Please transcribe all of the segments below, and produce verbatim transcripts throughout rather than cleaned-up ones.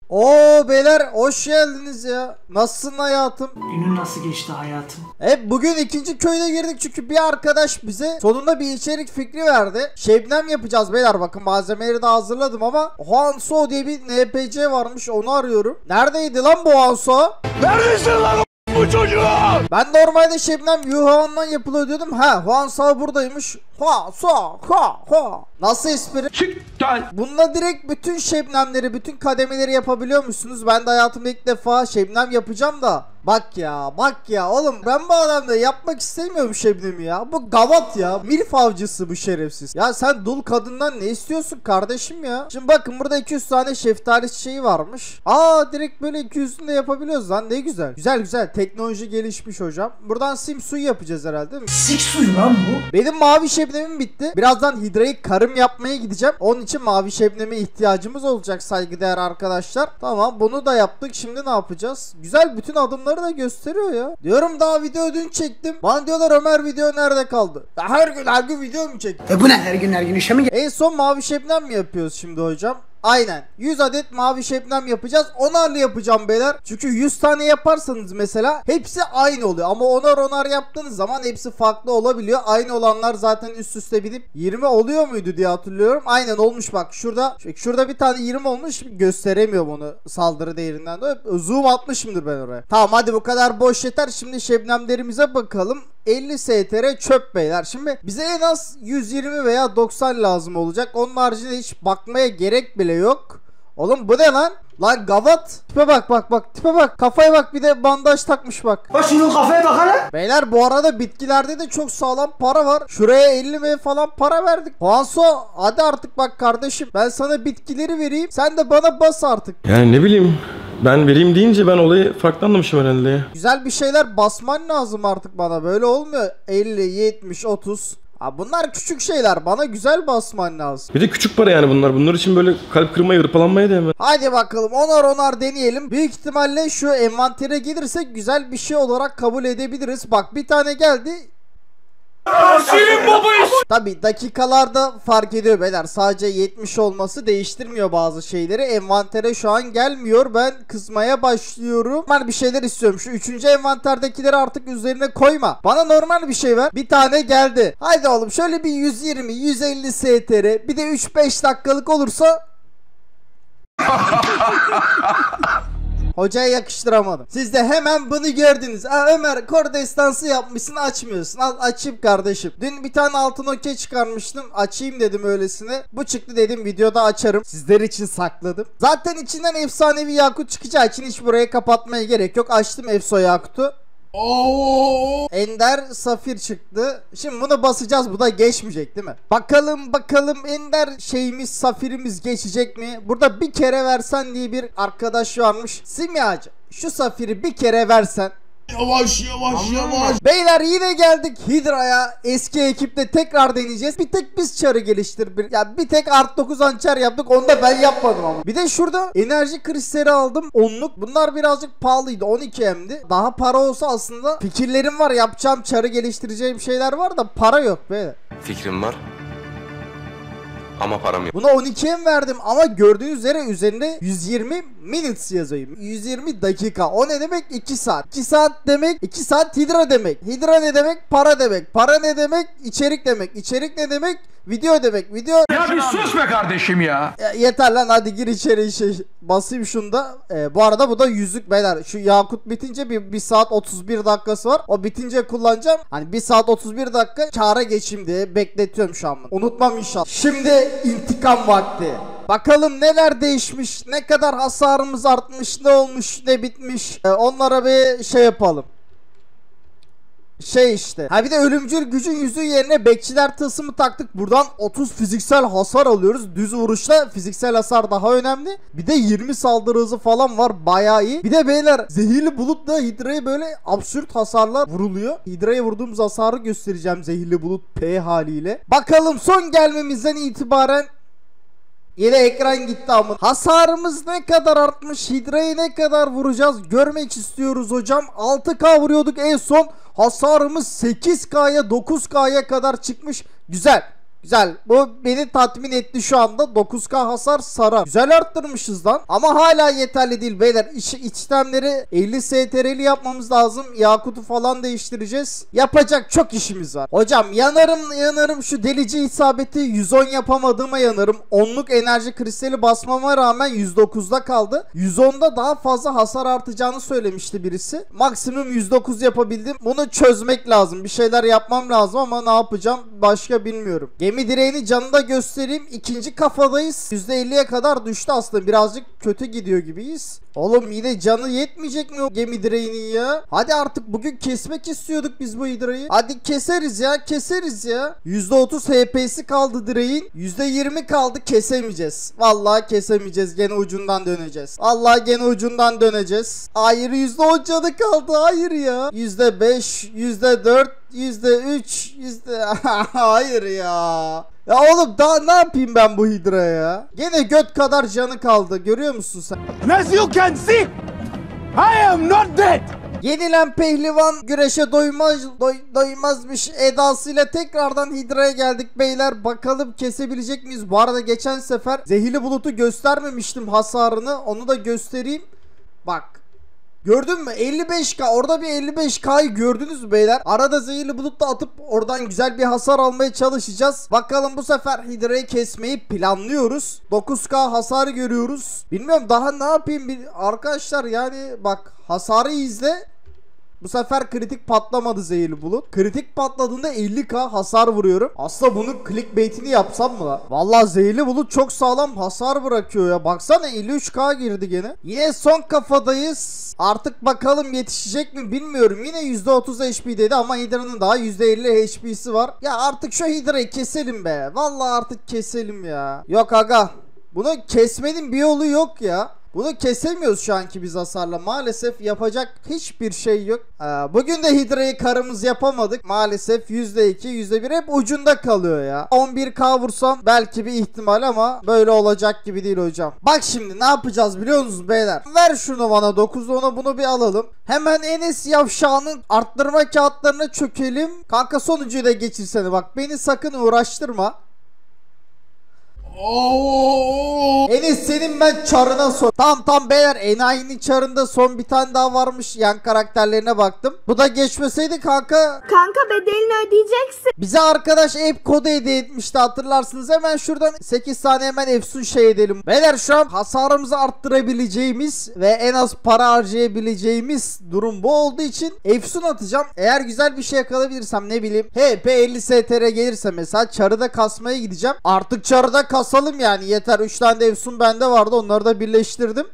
Oo beyler hoş geldiniz ya. Nasılsın hayatım? Günün nasıl geçti hayatım? E bugün ikinci köyde girdik çünkü bir arkadaş bize sonunda bir içerik fikri verdi. Şebnem yapacağız beyler, bakın malzemeleri de hazırladım ama Hanso diye bir N P C varmış, onu arıyorum. Neredeydi lan bu Hanso? Neredesin lan bu çocuğu? Ben normalde Şebnem Yuhan'dan yapılıyor diyordum. Ha, Hanso buradaymış. Ha so ha ha. Nasıl espri? Bununla direkt bütün Şebnemleri, bütün kademeleri yapabiliyor musunuz? Ben de hayatımda ilk defa Şebnem yapacağım da. Bak ya bak ya oğlum, ben bu adamla yapmak istemiyorum Şebnem'i ya. Bu gavat ya. Milf avcısı bu şerefsiz. Ya sen dul kadından ne istiyorsun kardeşim ya? Şimdi bakın burada iki yüz tane şeftali çiçeği varmış. Aa direkt böyle iki yüzünü de yapabiliyoruz lan, ne güzel. Güzel güzel, teknoloji gelişmiş hocam. Buradan sim suyu yapacağız herhalde değil mi? Sik suyu lan bu. Benim mavi Şebnem'im bitti. Birazdan Hidra'yı karım yapmaya gideceğim. Onun için mavi Şebnem'e ihtiyacımız olacak saygıdeğer arkadaşlar. Tamam, bunu da yaptık. Şimdi ne yapacağız? Güzel, bütün adımları da gösteriyor ya. Diyorum daha video dün çektim. Bana diyorlar Ömer video nerede kaldı? Ya her gün her gün video mu çektim? E bu ne, her gün her gün işe mi gel? En son mavi Şebnem mi yapıyoruz şimdi hocam? Aynen. yüz adet mavi Şebnem yapacağız. Onarlı yapacağım beyler. Çünkü yüz tane yaparsanız mesela hepsi aynı oluyor. Ama onar onar yaptığınız zaman hepsi farklı olabiliyor. Aynı olanlar zaten üst üste binip yirmi oluyor muydu diye hatırlıyorum. Aynen olmuş bak. Şurada şurada bir tane yirmi olmuş. Gösteremiyorum onu saldırı değerinden dolayı. Zoom atmışımdır ben oraya. Tamam hadi bu kadar boş yeter. Şimdi Şebnemlerimize bakalım. elli S T R çöp beyler. Şimdi bize en az yüz yirmi veya doksan lazım olacak. Onun haricinde hiç bakmaya gerek bile yok. Oğlum bu ne lan? Lan gavat. Tipe bak bak bak. Tipe bak. Kafaya bak, bir de bandaj takmış bak. Bak şunun kafaya bak hele. Beyler bu arada bitkilerde de çok sağlam para var. Şuraya elli bin falan para verdik. Hanso hadi artık bak kardeşim. Ben sana bitkileri vereyim. Sen de bana bas artık. Yani ne bileyim. Ben vereyim deyince ben olayı farklı anlamışım herhalde ya. Güzel bir şeyler basman lazım artık bana. Böyle olmuyor. elli, yetmiş, otuz. Ha bunlar küçük şeyler. Bana güzel basman lazım. Bir de küçük para yani bunlar. Bunlar için böyle kalp kırmaya, hırpalanmaya değmez. Hadi bakalım onar onar deneyelim. Büyük ihtimalle şu envantere gelirsek güzel bir şey olarak kabul edebiliriz. Bak bir tane geldi. Senin baba iş. Tabi dakikalarda fark ediyor beyler. Sadece yetmiş olması değiştirmiyor bazı şeyleri. Envantere şu an gelmiyor. Ben kızmaya başlıyorum. Ben bir şeyler istiyorum. Şu üçüncü envanterdekileri artık üzerine koyma. Bana normal bir şey ver. Bir tane geldi. Haydi oğlum şöyle bir yüz yirmi yüz elli S T R. Bir de üç beş dakikalık olursa hocaya yakıştıramadım. Siz de hemen bunu gördünüz. Aa, Ömer kor destansı yapmışsın, açmıyorsun. Al açayım kardeşim. Dün bir tane altın okey çıkarmıştım. Açayım dedim öylesine. Bu çıktı dedim videoda açarım. Sizler için sakladım. Zaten içinden efsanevi yakut çıkacağı için hiç burayı kapatmaya gerek yok. Açtım efso yakutu. Oo. Ender safir çıktı. Şimdi bunu basacağız. Bu da geçmeyecek değil mi? Bakalım bakalım Ender şeyimiz, safirimiz geçecek mi? Burada bir kere versen diye bir arkadaş varmış. Simyacı şu safiri bir kere versen. Yavaş yavaş yavaş. Beyler yine geldik Hidra'ya. Eski ekiple tekrar deneyeceğiz. Bir tek biz çarı geliştirdik. Ya bir tek art dokuz hançer yaptık. Onu da ben yapmadım ama. Bir de şurada enerji kristali aldım. Onluk. Bunlar birazcık pahalıydı. on iki M'di. Daha para olsa aslında fikirlerim var. Yapacağım çarı geliştireceğim şeyler var da para yok beyler. Fikrim var ama param yok. Buna on iki M verdim ama gördüğünüz üzere üzerinde yüz yirmi minutes yazıyor. yüz yirmi dakika. O ne demek? iki saat. iki saat demek iki saat Hidra demek. Hidra ne demek? Para demek. Para ne demek? İçerik demek. İçerik ne demek? Video demek. Video... Ya bir sus be kardeşim ya. Ya yeter lan, hadi gir içeri şey. Basayım şunda. Ee, bu arada bu da yüzük beyler. Şu yakut bitince bir, bir saat otuz bir dakikası var. O bitince kullanacağım. Hani bir saat otuz bir dakika kâra geçeyim diye bekletiyorum şu an. Unutmam inşallah. Şimdi intikam vakti. Bakalım neler değişmiş, ne kadar hasarımız artmış, ne olmuş, ne bitmiş. Ee, onlara bir şey yapalım. Şey işte. Ha bir de ölümcül gücün yüzüğü yerine bekçiler tılsımı taktık. Buradan otuz fiziksel hasar alıyoruz. Düz vuruşta fiziksel hasar daha önemli. Bir de yirmi saldırı hızı falan var. Bayağı iyi. Bir de beyler zehirli bulutla Hidra'ya böyle absürt hasarlar vuruluyor. Hidra'ya vurduğumuz hasarı göstereceğim zehirli bulut P haliyle. Bakalım son gelmemizden itibaren yine ekran gitti ama hasarımız ne kadar artmış, Hidra'yı ne kadar vuracağız görmek istiyoruz hocam. altı K vuruyorduk en son, hasarımız sekiz K'ya dokuz K'ya kadar çıkmış. Güzel Güzel. Bu beni tatmin etti şu anda. dokuz K hasar sarar. Güzel arttırmışız lan. Ama hala yeterli değil beyler. İç, içlemleri elli S T R'li yapmamız lazım. Yakutu falan değiştireceğiz. Yapacak çok işimiz var. Hocam yanarım yanarım şu delici isabeti yüz on yapamadığıma yanarım. onluk enerji kristali basmama rağmen yüz dokuzda kaldı. yüz onda daha fazla hasar artacağını söylemişti birisi. Maksimum yüz dokuz yapabildim. Bunu çözmek lazım. Bir şeyler yapmam lazım ama ne yapacağım başka bilmiyorum. Gemi direğini canında göstereyim. İkinci kafadayız. yüzde elliye kadar düştü aslında. Birazcık kötü gidiyor gibiyiz. Oğlum yine canı yetmeyecek mi o gemi direğinin ya? Hadi artık bugün kesmek istiyorduk biz bu hidrayı. Hadi keseriz ya keseriz ya. yüzde otuz H P'si kaldı direğin. yüzde yirmi kaldı, kesemeyeceğiz. Vallahi kesemeyeceğiz. Gene ucundan döneceğiz. Vallahi gene ucundan döneceğiz. Hayır yüzde on canı kaldı. Hayır ya. yüzde beş, yüzde dört, yüzde üç, yüzde... Hayır ya. Ya oğlum daha ne yapayım ben bu hidraya ya? Gene göt kadar canı kaldı. Görüyor musun sen? As you can see, I am not dead. Yenilen pehlivan güreşe doymaz doy, doymazmış edasıyla tekrardan hidraya geldik beyler. Bakalım kesebilecek miyiz? Bu arada geçen sefer zehirli bulutu göstermemiştim hasarını. Onu da göstereyim. Bak. Gördün mü? elli beş K. Orada bir elli beş K'yı gördünüz mü beyler? Arada zehirli bulut da atıp oradan güzel bir hasar almaya çalışacağız. Bakalım bu sefer hidrayı kesmeyi planlıyoruz. dokuz K hasarı görüyoruz. Bilmiyorum daha ne yapayım arkadaşlar, yani bak hasarı izle. Bu sefer kritik patlamadı zehirli bulut. Kritik patladığında elli K hasar vuruyorum. Aslında bunun clickbait'ini yapsam mı lan? Vallahi zehirli bulut çok sağlam hasar bırakıyor ya. Baksana elli üç K girdi gene. Yine son kafadayız. Artık bakalım yetişecek mi bilmiyorum. Yine yüzde otuz H P dedi ama Hydra'nın daha yüzde elli H P'si var. Ya artık şu Hydra'yı keselim be. Vallahi artık keselim ya. Yok aga. Bunu kesmenin bir yolu yok ya. Bunu kesemiyoruz şu anki biz hasarla. Maalesef yapacak hiçbir şey yok. Ee, bugün de Hydra'yı karımız yapamadık. Maalesef yüzde iki, yüzde bir hep ucunda kalıyor ya. on bir K vursam belki bir ihtimal ama böyle olacak gibi değil hocam. Bak şimdi ne yapacağız biliyor musunuz beyler? Ver şunu bana, dokuz ona bunu bir alalım. Hemen Enes Yavşağı'nın arttırma kağıtlarına çökelim. Kanka sonuncuyu da geçirsene bak. Beni sakın uğraştırma. Oo. Enes senin ben çarına son. Tam tam beyler enayinin çarında son bir tane daha varmış. Yan karakterlerine baktım. Bu da geçmeseydi kanka. Kanka bedelini ödeyeceksin. Bize arkadaş app kodu hediye etmişti hatırlarsınız. Hemen şuradan sekiz tane hemen efsun şey edelim. Beyler şu an hasarımızı arttırabileceğimiz ve en az para harcayabileceğimiz durum bu olduğu için efsun atacağım. Eğer güzel bir şey yakalayabilirsem ne bileyim H P elli S T R gelirse mesela çarıda kasmaya gideceğim. Artık çarıda kasalım yani yeter. üç tane de efsun bende vardı, onları da birleştirdim.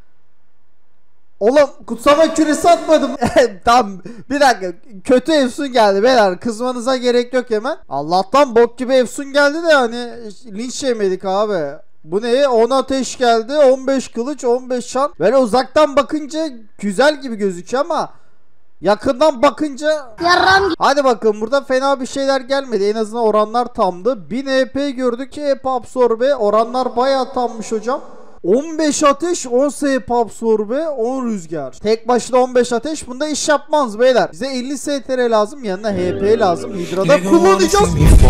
Oğlum kutsama küresi atmadım. Tamam bir dakika, kötü efsun geldi beyler, kızmanıza gerek yok hemen. Allah'tan bok gibi efsun geldi de hani linç yemedik abi. Bu ne? on ateş geldi, on beş kılıç, on beş şan. Böyle uzaktan bakınca güzel gibi gözüküyor ama yakından bakınca Yaram. hadi bakalım, burada fena bir şeyler gelmedi. En azından oranlar tamdı. bin E P gördük, E P absorbe. Oranlar bayağı tammış hocam. on beş ateş, on S P absorbe, on rüzgar. Tek başına on beş ateş bunda iş yapmaz beyler. Bize elli S T R lazım, yanına H P lazım. Hydra'da kullanacağız.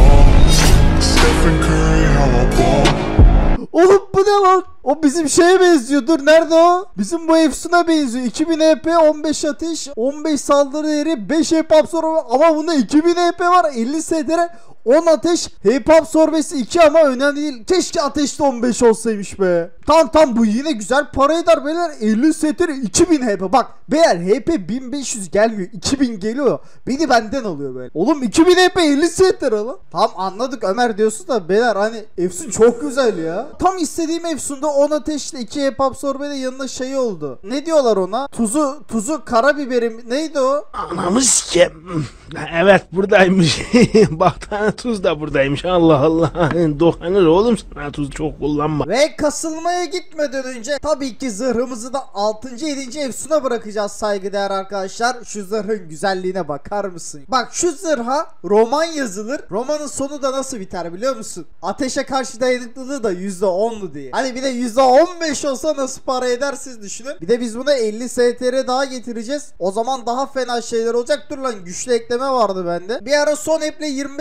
Oğlum bu ne lan? O bizim şeye benziyor. Dur nerede o? Bizim bu efsuna benziyor. iki bin E P, on beş ateş, on beş saldırı değeri, beş E P absorbe ama bunda iki bin E P var, elli S T R, on ateş, H P absorbesi iki ama önemli değil. Keşke ateşte on beş olsaymış be. Tam tam bu yine güzel para eder beyler. elli S T R, iki bin H P. Bak beyler H P bin beş yüz gelmiyor, iki bin geliyor. Beni benden alıyor böyle. Oğlum iki bin H P elli S T R lan. Tam anladık Ömer diyorsun da beyler hani efsun çok güzel ya. Tam istediğim efsunda on ateşle iki E P absorbe de yanında şey oldu. Ne diyorlar ona? Tuzu tuzu karabiberim neydi o? Anamı sikeyim. Evet buradaymış. Bak tane tuz da buradaymış. Allah Allah. Dokanır oğlum sana tuz çok kullanma. Ve kasılmaya gitmeden önce tabii ki zırhımızı da altıncı yedinci efsuna bırakacağız saygıdeğer arkadaşlar. Şu zırhın güzelliğine bakar mısın? Bak şu zırha roman yazılır. Romanın sonu da nasıl biter biliyor musun? Ateşe karşı dayanıklılığı da yüzde onlu diye. Hani bir de yüzde on beş olsa nasıl para eder siz düşünün. Bir de biz buna elli S T R daha getireceğiz. O zaman daha fena şeyler olacak. Dur lan güçlü ekleme vardı bende. Bir ara son eple yirmi beş tane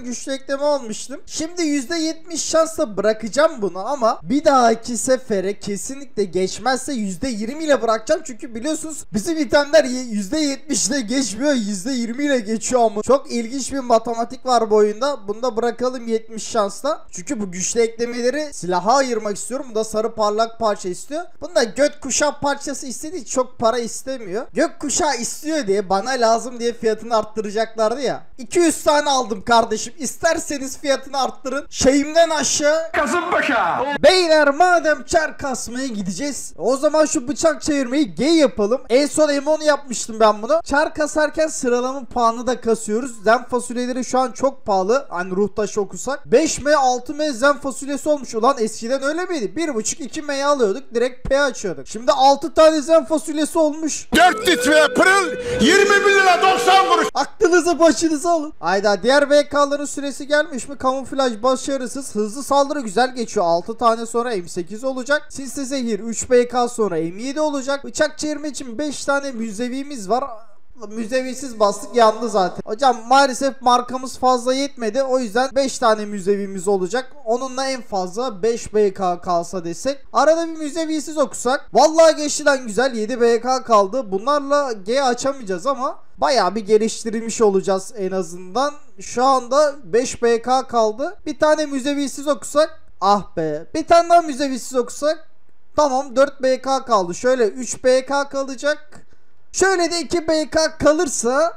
güçlü ekleme almıştım. Şimdi yüzde yetmiş şansla bırakacağım bunu ama bir dahaki sefere kesinlikle geçmezse yüzde yirmi ile bırakacağım. Çünkü biliyorsunuz bizim itemler yüzde yetmiş ile geçmiyor, yüzde yirmi ile geçiyor ama. Çok ilginç bir matematik var bu oyunda. Bunu da bırakalım yetmiş şansla. Çünkü bu güçlü eklemeleri silaha ayırmak istiyorum. Bu da sarı parlak parça istiyor. Bunda gök kuşağı parçası istediği çok para istemiyor. Gök kuşağı istiyor diye bana lazım diye fiyatını arttıracaklardı ya. iki yüz tane aldım kardeşim. İsterseniz fiyatını arttırın. Şeyimden aşağı. Kasımpaşa. Beyler madem çar kasmaya gideceğiz, o zaman şu bıçak çevirmeyi G yapalım. En son M on yapmıştım ben bunu. Çar kasarken sıralama puanı da kasıyoruz. Zen fasulyeleri şu an çok pahalı. Hani ruh taşı okusak. beş M altı M zen fasulyesi olmuş. Ulan eskiden öyle miydi? bir buçuk iki M'yi alıyorduk. Direkt P açıyorduk. Şimdi altı tane zen fasulyesi olmuş. dört litre pırıl yirmi bir lira doksan kuruş. Aklınızı başınıza alın. Ayda diğer V K'ların süresi gelmiş mi? Kamuflaj başarısız. Hızlı saldırı güzel geçiyor. altı tane sonra M sekiz olacak. Sinsi zehir üç B K sonra M yedi olacak. Bıçak çevirme için beş tane müzevimiz var. Müzevisiz bastık yandı zaten. Hocam maalesef markamız fazla yetmedi. O yüzden beş tane müzevimiz olacak. Onunla en fazla beş B K kalsa desek. Arada bir müzevisiz okusak. Vallahi geçtiden güzel yedi B K kaldı. Bunlarla G açamayacağız ama bayağı bir geliştirilmiş olacağız en azından. Şu anda beş B K kaldı. Bir tane müzevisiz okusak. Ah be. Bir tane daha müzevisiz okusak. Tamam dört B K kaldı. Şöyle üç B K kalacak. Şöyle de iki B K kalırsa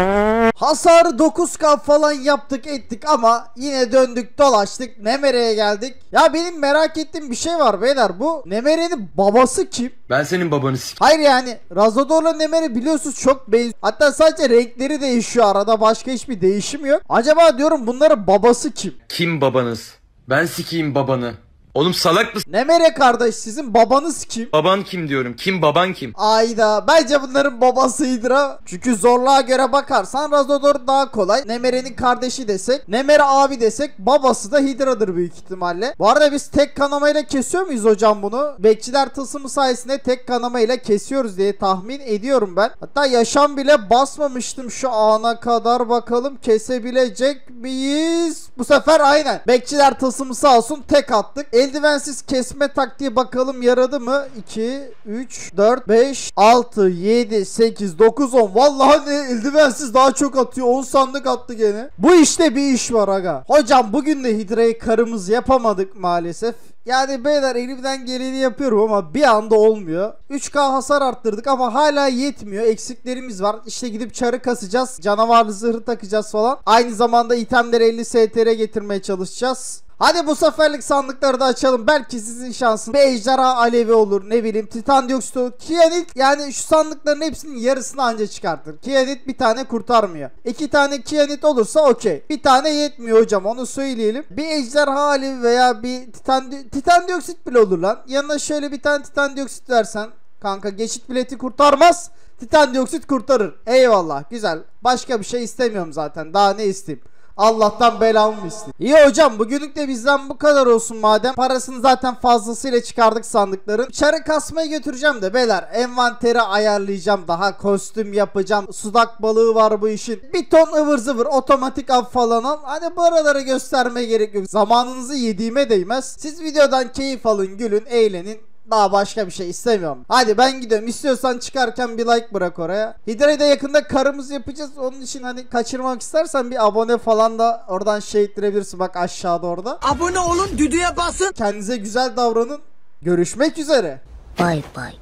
hasarı dokuz K falan yaptık ettik ama yine döndük dolaştık Nemere'ye geldik. Ya benim merak ettiğim bir şey var beyler, bu Nemere'nin babası kim? Ben senin babanı s***. Hayır yani Razador'la Nemere biliyorsunuz çok benziyor. Hatta sadece renkleri değişiyor, arada başka hiçbir değişim yok. Acaba diyorum bunların babası kim? Kim babanız? Ben sikeyim babanı. Oğlum salak mısın? Nemere kardeş sizin babanız kim? Baban kim diyorum. Kim baban kim? Ayda bence bunların babasıydır ha. Çünkü zorluğa göre bakarsan Razador daha kolay. Nemere'nin kardeşi desek, Nemere abi desek, babası da Hydra'dır büyük ihtimalle. Bu arada biz tek kanamayla kesiyor muyuz hocam bunu? Bekçiler tılsımı sayesinde tek kanamayla kesiyoruz diye tahmin ediyorum ben. Hatta yaşam bile basmamıştım şu ana kadar, bakalım kesebilecek miyiz? Bu sefer aynen. Bekçiler tılsımı sağ olsun tek attık. Eldivensiz kesme taktiği bakalım yaradı mı? iki, üç, dört, beş, altı, yedi, sekiz, dokuz, on. Vallahi ne, eldivensiz daha çok atıyor. on sandık attı gene. Bu işte bir iş var aga. Hocam bugün de Hydra'yı karımız yapamadık maalesef. Yani beyler elimden geleni yapıyorum ama bir anda olmuyor. üç K hasar arttırdık ama hala yetmiyor. Eksiklerimiz var. İşte gidip çarı kasacağız. Canavarlı zırhı takacağız falan. Aynı zamanda itemleri elli S T R getirmeye çalışacağız. Hadi bu seferlik sandıkları da açalım. Belki sizin şansınız bir ejderha alevi olur, ne bileyim titan dioksit olur. Kianit, yani şu sandıkların hepsinin yarısını anca çıkartır. Kianit bir tane kurtarmıyor. İki tane Kianit olursa okey. Bir tane yetmiyor hocam, onu söyleyelim. Bir ejderha alevi veya bir titan, titan dioksit bile olur lan. Yanına şöyle bir tane titan dioksit versen kanka, geçit bileti kurtarmaz, titan dioksit kurtarır. Eyvallah, güzel. Başka bir şey istemiyorum zaten. Daha ne isteyeyim? Allah'tan belamı isteyeyim. İyi hocam, bugünlük de bizden bu kadar olsun madem. Parasını zaten fazlasıyla çıkardık sandıkların. Çarı kasmaya götüreceğim de beyler. Envanteri ayarlayacağım. Daha kostüm yapacağım. Sudak balığı var bu işin. Bir ton ıvır zıvır otomatik av falan al. Hani bu araları göstermeye gerek yok. Zamanınızı yediğime değmez. Siz videodan keyif alın, gülün, eğlenin. Daha başka bir şey istemiyorum. Hadi ben gidiyorum. İstiyorsan çıkarken bir like bırak oraya. Hydra'yı da yakında karımız yapacağız. Onun için hani kaçırmak istersen bir abone falan da oradan şey ettirebilirsin. Bak aşağıda orada. Abone olun, düdüğe basın. Kendinize güzel davranın. Görüşmek üzere. Bay bay.